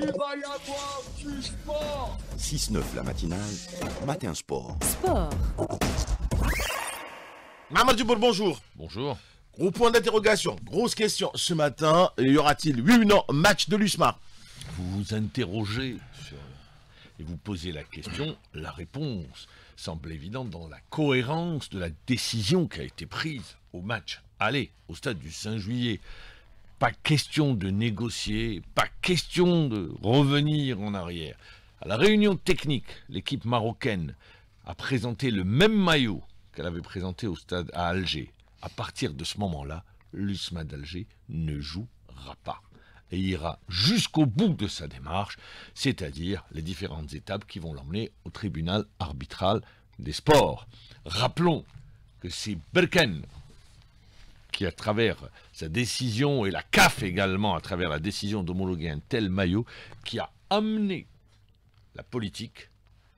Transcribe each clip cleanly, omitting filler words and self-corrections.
va y avoir du sport. 6-9 la matinale, Matin Sport. Sport. Mamadou Duboul, bonjour. Bonjour. Gros point d'interrogation, grosse question. Ce matin, y aura-t-il, oui ou non, match de l'USMA? Vous vous interrogez et vous posez la question. La réponse semble évidente dans la cohérence de la décision qui a été prise au match aller au stade du 5 juillet. Pas question de négocier, pas question de revenir en arrière. À la réunion technique, l'équipe marocaine a présenté le même maillot qu'elle avait présenté au stade à Alger. À partir de ce moment-là, l'USMA d'Alger ne jouera pas et ira jusqu'au bout de sa démarche, c'est-à-dire les différentes étapes qui vont l'emmener au tribunal arbitral des sports. Rappelons que c'est Berkane qui, à travers sa décision, et la CAF également, à travers la décision d'homologuer un tel maillot, qui a amené la politique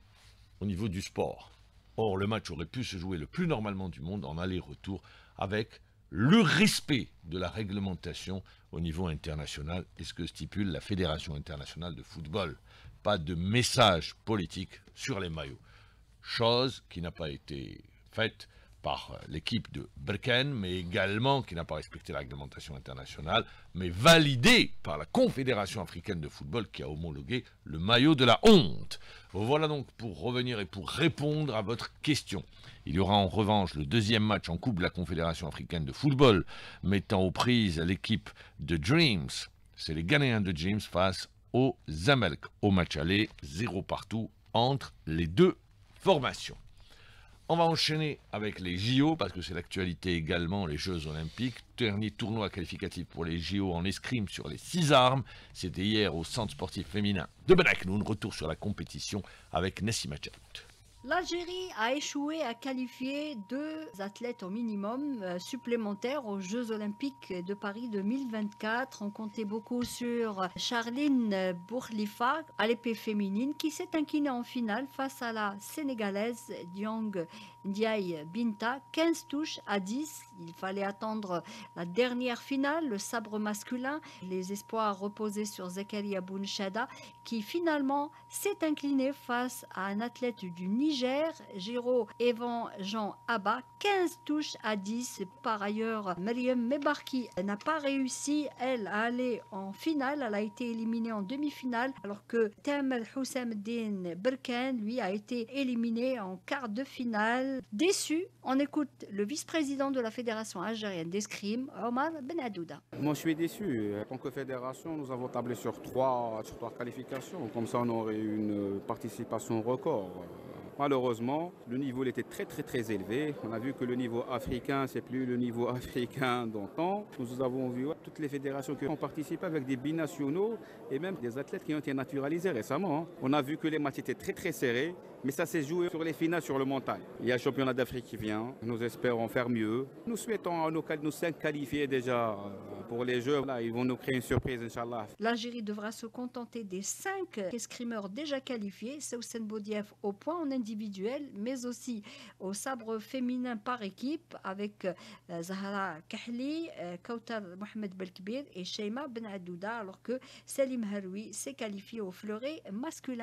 au niveau du sport. Or, le match aurait pu se jouer le plus normalement du monde en aller-retour avec le respect de la réglementation au niveau international et ce que stipule la Fédération internationale de football. Pas de message politique sur les maillots. Chose qui n'a pas été faite par l'équipe de Berkane, mais également qui n'a pas respecté la réglementation internationale, mais validée par la Confédération africaine de football qui a homologué le maillot de la honte. Voilà donc pour revenir et pour répondre à votre question. Il y aura en revanche le deuxième match en Coupe de la Confédération africaine de football, mettant aux prises l'équipe de Dreams. C'est les Ghanéens de Dreams face aux Zamalek. Au match aller, 0 partout entre les deux formations. On va enchaîner avec les JO, parce que c'est l'actualité également, les Jeux Olympiques. Dernier tournoi qualificatif pour les JO en escrime sur les 6 armes. C'était hier au centre sportif féminin de Ben Aknoun. Retour sur la compétition avec Nassima Tchaout. L'Algérie a échoué à qualifier 2 athlètes au minimum supplémentaires aux Jeux Olympiques de Paris 2024. On comptait beaucoup sur Charline Bourkhlifa à l'épée féminine qui s'est inclinée en finale face à la Sénégalaise Diong Ndiaye Binta, 15 touches à 10. Il fallait attendre la dernière finale, le sabre masculin. Les espoirs reposaient sur Zakaria Bounchada qui finalement s'est incliné face à un athlète du Niger, Giro Evan Jean Abba, 15 touches à 10. Par ailleurs, Mariam Mebarki n'a pas réussi, elle, à aller en finale. Elle a été éliminée en demi-finale, alors que Tamer Houssam-Din Berkane, lui, a été éliminé en quart de finale. Déçu, on écoute le vice-président de la Fédération algérienne d'escrime, Omar Ben Adouda. Moi, je suis déçu. En tant que fédération, nous avons tablé sur trois qualifications. Comme ça, on aurait eu une participation record. Malheureusement, le niveau était très élevé. On a vu que le niveau africain, c'est plus le niveau africain d'antan. Nous avons vu toutes les fédérations qui ont participé avec des binationaux et même des athlètes qui ont été naturalisés récemment. On a vu que les matchs étaient très serrés, mais ça s'est joué sur les finales, sur le mental. Il y a le championnat d'Afrique qui vient. Nous espérons faire mieux. Nous souhaitons à nos 5 qualifiés déjà pour les Jeux. Là, ils vont nous créer une surprise, Inch'Allah. L'Algérie devra se contenter des 5 escrimeurs déjà qualifiés. Soussen Boudiaf au point en individuel, mais aussi au sabre féminin par équipe avec Zahra Kahli, Kautar Mohamed Belkbir et Sheima Ben Adouda, alors que Salim Haroui s'est qualifié au fleuret masculin.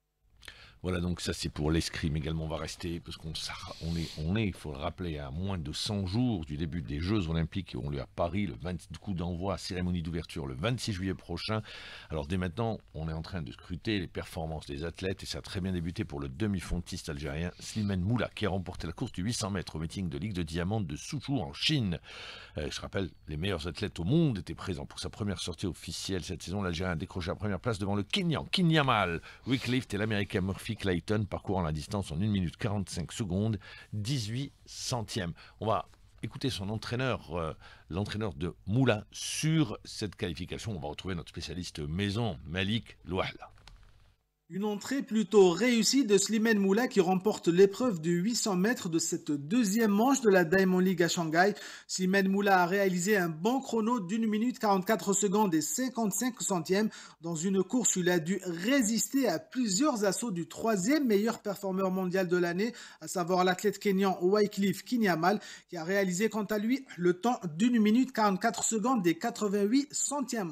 Voilà, donc ça c'est pour l'escrime également. On va rester, parce qu'on est, il faut le rappeler, à moins de 100 jours du début des Jeux Olympiques qui auront lieu à Paris, le 20 coup d'envoi, cérémonie d'ouverture le 26 juillet prochain. Alors dès maintenant, on est en train de scruter les performances des athlètes et ça a très bien débuté pour le demi-fontiste algérien Slimane Moula qui a remporté la course du 800 mètres au meeting de Ligue de Diamante de Suzhou en Chine. Je rappelle, les meilleurs athlètes au monde étaient présents pour sa première sortie officielle cette saison. L'Algérien a décroché la première place devant le Kenyan Kinyamal Wycliffe et l'Américain Murphy Clayton, parcourant la distance en 1 minute 45 secondes, 18 centièmes. On va écouter son entraîneur, l'entraîneur de Moula, sur cette qualification. On va retrouver notre spécialiste maison, Malik Louahla. Une entrée plutôt réussie de Slimane Moula qui remporte l'épreuve de 800 mètres de cette deuxième manche de la Diamond League à Shanghai. Slimane Moula a réalisé un bon chrono d'1 minute 44 secondes et 55 centièmes. Dans une course où il a dû résister à plusieurs assauts du troisième meilleur performeur mondial de l'année, à savoir l'athlète kenyan Wycliffe Kinyamal, qui a réalisé quant à lui le temps d'1 minute 44 secondes et 88 centièmes.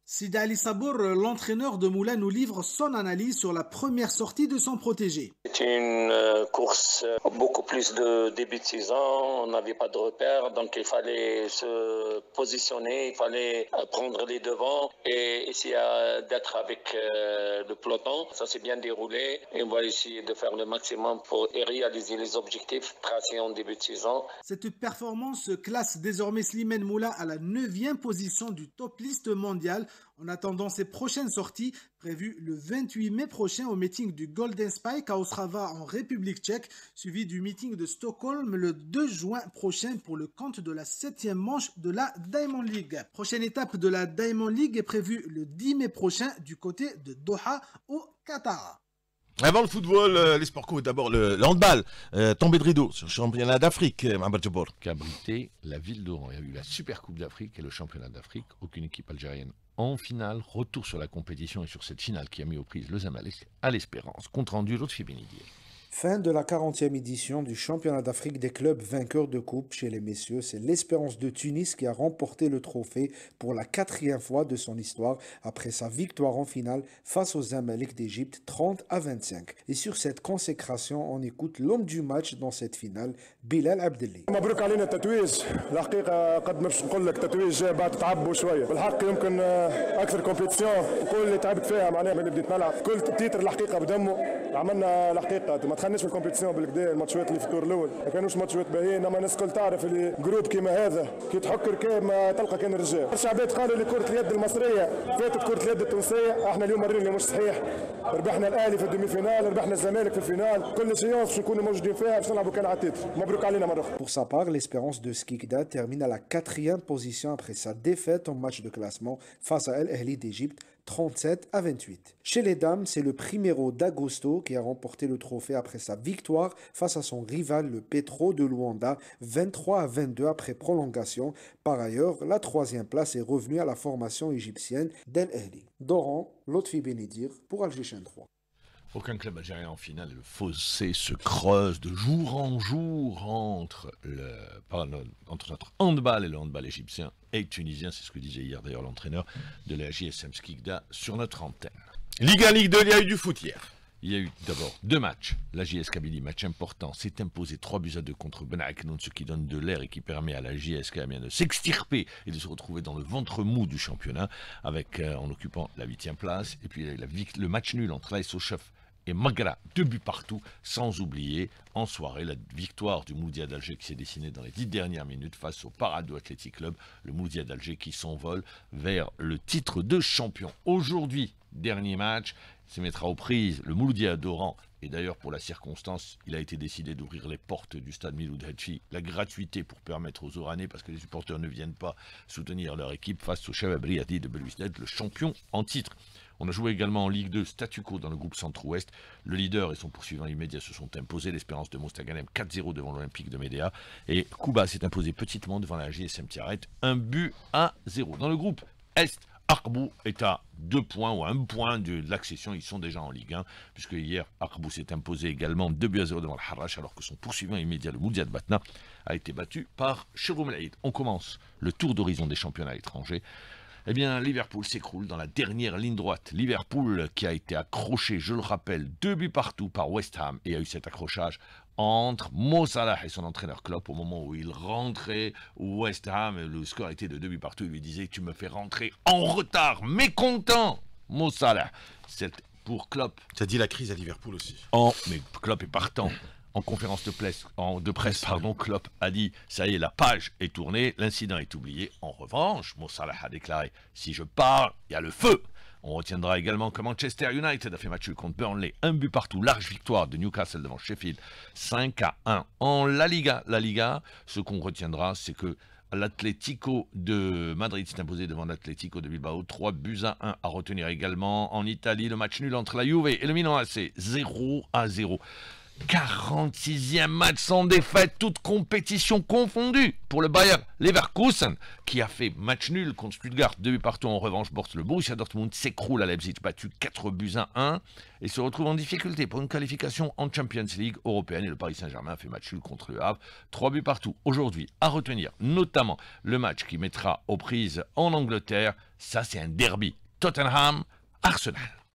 Sidi Ali Sabour, l'entraîneur de Moula, nous livre son analyse sur la première sortie de son protégé. C'est une course beaucoup plus de début de saison, on n'avait pas de repères, donc il fallait se positionner, il fallait prendre les devants et essayer d'être avec le peloton. Ça s'est bien déroulé et on va essayer de faire le maximum pour réaliser les objectifs tracés en début de saison. Cette performance classe désormais Slimane Moula à la 9e position du top liste mondial. En attendant ses prochaines sorties, prévues le 28 mai prochain au meeting du Golden Spike à Ostrava en République tchèque, suivi du meeting de Stockholm le 2 juin prochain pour le compte de la 7e manche de la Diamond League. Prochaine étape de la Diamond League est prévue le 10 mai prochain du côté de Doha au Qatar. Avant le football, les sports co, d'abord le handball, tombé de rideau sur le championnat d'Afrique, Mohamed Jabour. Qui a abrité la ville d'Oran. Il y a eu la Super Coupe d'Afrique et le championnat d'Afrique. Aucune équipe algérienne en finale. Retour sur la compétition et sur cette finale qui a mis aux prises le Zamalek à l'Espérance. Compte rendu Lotfi Benidir. Fin de la 40e édition du championnat d'Afrique des clubs vainqueurs de coupe chez les messieurs. C'est l'Espérance de Tunis qui a remporté le trophée pour la 4e fois de son histoire après sa victoire en finale face aux Zamalek d'Égypte 30-25. Et sur cette consécration, on écoute l'homme du match dans cette finale, Bilal Abdelli. مبروك علينا التتويج الحقيقة قد ما باش نقول لك التتويج جاء بعد تعب شوية بالحق يمكن أكثر كومبيتيسيون كل اللي تعبت فيها معناها من اللي بديت نلعب كل تيتر الحقيقة بدمه عملنا الحقيقة ما دخلناش في الكومبيتيسيون بالكدا الماتشات اللي في الدور الأول ما كانوش ماتشات باهيين أما الناس الكل تعرف اللي جروب كيما هذا كي تحك ركاب ما تلقى كان الرجال الشعبات قالوا لي كرة اليد المصرية فاتت كرة اليد التونسية احنا اليوم مرينا مش صحيح ربحنا الأهلي في الدومي فينال ربحنا الزمالك في الفينال كل سيونس باش نكونوا موجودين فيها باش نلعبوا كان على التيتر مبروك علينا مرة أخرى. Pour sa part, l'Espérance de Skikda termine à la 4e position après sa défaite en match de classement face à El Ahly d'Égypte 37-28. Chez les dames, c'est le Primero d'Agosto qui a remporté le trophée après sa victoire face à son rival le Petro de Luanda 23-22 après prolongation. Par ailleurs, la 3e place est revenue à la formation égyptienne d'El Ahly. Doran, Lotfi Benidir pour Alger Chaîne 3. Aucun club algérien en finale. Le fossé se creuse de jour en jour entre notre handball et le handball égyptien et tunisien. C'est ce que disait hier d'ailleurs l'entraîneur de la JSM Skikda sur notre antenne. Ligue 1, Ligue 2, il y a eu du foot hier. Il y a eu d'abord 2 matchs. La JS Kabylie, match important, s'est imposé 3-2 contre Ben Aknoun, ce qui donne de l'air et qui permet à la JS Kabylie de s'extirper et de se retrouver dans le ventre mou du championnat avec, en occupant la 8e place. Et puis le match nul entre l'AS Chef et Magra, 2 buts partout, sans oublier en soirée la victoire du Moudia d'Alger qui s'est dessinée dans les 10 dernières minutes face au Parado Athletic Club, le Moudia d'Alger qui s'envole vers le titre de champion. Aujourd'hui, dernier match, se mettra aux prises le Moudia d'Oran. Et d'ailleurs, pour la circonstance, il a été décidé d'ouvrir les portes du stade Miloud Hadji, la gratuité pour permettre aux Oranais, parce que les supporters ne viennent pas soutenir leur équipe face au Shabab Riyadi de Belouizdad, le champion en titre. On a joué également en Ligue 2 statu quo dans le groupe Centre-Ouest. Le leader et son poursuivant immédiat se sont imposés. L'Espérance de Mostaganem 4-0 devant l'Olympique de Médéa. Et Kouba s'est imposé petitement devant la JSM Tiaret, 1-0. Dans le groupe Est, Akbou est à 2 points ou 1 point de l'accession. Ils sont déjà en Ligue 1, puisque hier, Akbou s'est imposé également 2-0 devant le Harrach, alors que son poursuivant immédiat, le Moudia de Batna, a été battu par Cheroum Laïd. On commence le tour d'horizon des championnats étrangers. Eh bien, Liverpool s'écroule dans la dernière ligne droite. Liverpool qui a été accroché, je le rappelle, 2 buts partout par West Ham et a eu cet accrochage entre Mo Salah et son entraîneur Klopp au moment où il rentrait au West Ham. Le score était de 2 buts partout. Il lui disait « Tu me fais rentrer en retard, mécontent !» Mo Salah. C'est pour Klopp. Ça dit la crise à Liverpool aussi. Mais Klopp est partant. En conférence de presse, Klopp a dit « Ça y est, la page est tournée, l'incident est oublié. » En revanche, Mo Salah a déclaré « Si je pars, il y a le feu !» On retiendra également que Manchester United a fait match contre Burnley, 1 but partout, large victoire de Newcastle devant Sheffield, 5-1. En La Liga, ce qu'on retiendra, c'est que l'Atlético de Madrid s'est imposé devant l'Atlético de Bilbao, 3-1 à retenir également. En Italie, le match nul entre la Juve et le Milan AC, 0-0. 46e match sans défaite, toute compétition confondue pour le Bayer Leverkusen qui a fait match nul contre Stuttgart, 2 buts partout. En revanche, le Borussia Dortmund s'écroule à Leipzig, battu 4-1 et se retrouve en difficulté pour une qualification en Champions League européenne. Et le Paris Saint-Germain a fait match nul contre le Havre, 3 buts partout. Aujourd'hui, à retenir notamment le match qui mettra aux prises en Angleterre. Ça, c'est un derby. Tottenham, Arsenal.